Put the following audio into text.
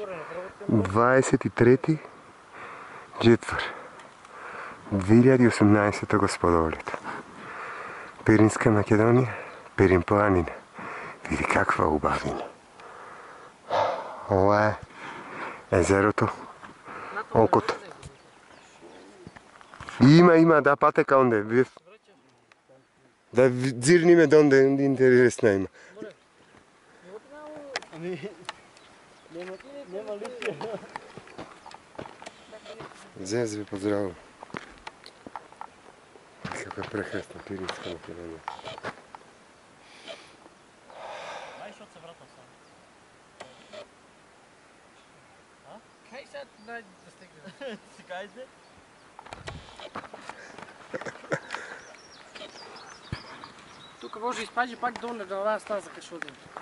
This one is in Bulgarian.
23. четвър 2018 господа лето. Пиринска Македония, Пирин планина. Види каква убавина. Ова е езерото, окото. Има, да, патека онде. Да дзирниме донде интересна има. Зез ви поздравам. Каква прекрасна Пиринска Македония. Kaj sad nađe da stigne? Si kaže? Тук може да изпади пак долу да ова стаза като ще отидем.